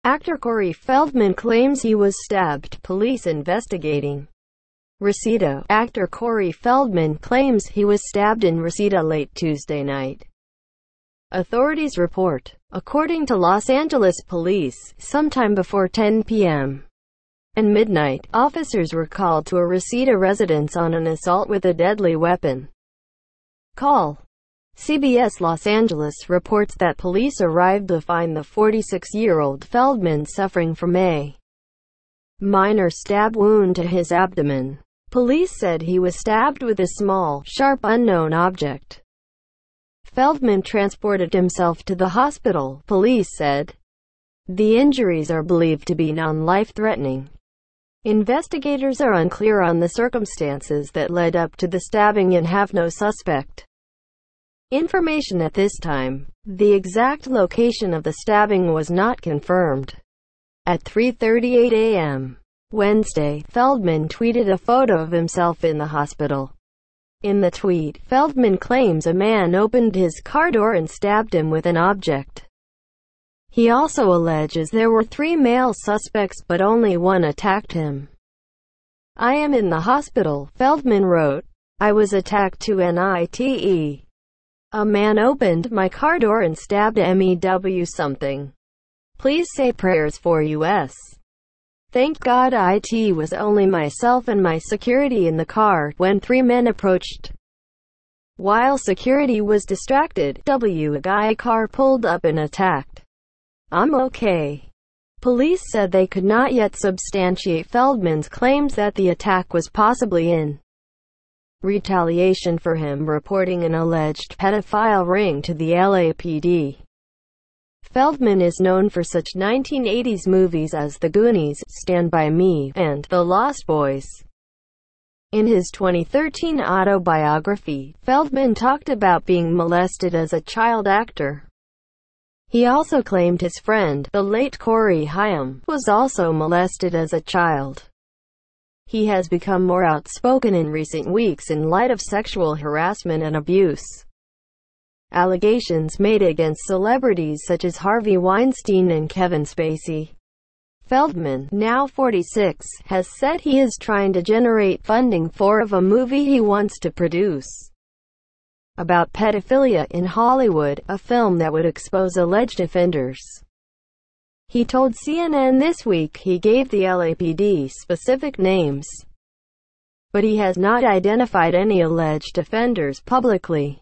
Actor Corey Feldman claims he was stabbed. Police investigating. Reseda. Actor Corey Feldman claims he was stabbed in Reseda late Tuesday night. Authorities report. According to Los Angeles police, sometime before 10 p.m. and midnight, officers were called to a Reseda residence on an assault with a deadly weapon. Call. CBS Los Angeles reports that police arrived to find the 46-year-old Feldman suffering from a minor stab wound to his abdomen. Police said he was stabbed with a small, sharp unknown object. Feldman transported himself to the hospital, police said. The injuries are believed to be non-life-threatening. Investigators are unclear on the circumstances that led up to the stabbing and have no suspect information at this time. The exact location of the stabbing was not confirmed. At 3:38 a.m. Wednesday, Feldman tweeted a photo of himself in the hospital. In the tweet, Feldman claims a man opened his car door and stabbed him with an object. He also alleges there were 3 male suspects but only one attacked him. I am in the hospital, Feldman wrote. I was attacked tonight. A man opened my car door and stabbed me something. Please say prayers for us. Thank God it was only myself and my security in the car when 3 men approached. While security was distracted, a guy car pulled up and attacked. I'm okay. Police said they could not yet substantiate Feldman's claims that the attack was possibly in retaliation for him reporting an alleged pedophile ring to the LAPD. Feldman is known for such 1980s movies as The Goonies, Stand By Me, and The Lost Boys. In his 2013 autobiography, Feldman talked about being molested as a child actor. He also claimed his friend, the late Corey Feldman, was also molested as a child. He has become more outspoken in recent weeks in light of sexual harassment and abuse allegations made against celebrities such as Harvey Weinstein and Kevin Spacey. Feldman, now 46, has said he is trying to generate funding for a movie he wants to produce about pedophilia in Hollywood, a film that would expose alleged offenders. He told CNN this week he gave the LAPD specific names, but he has not identified any alleged offenders publicly.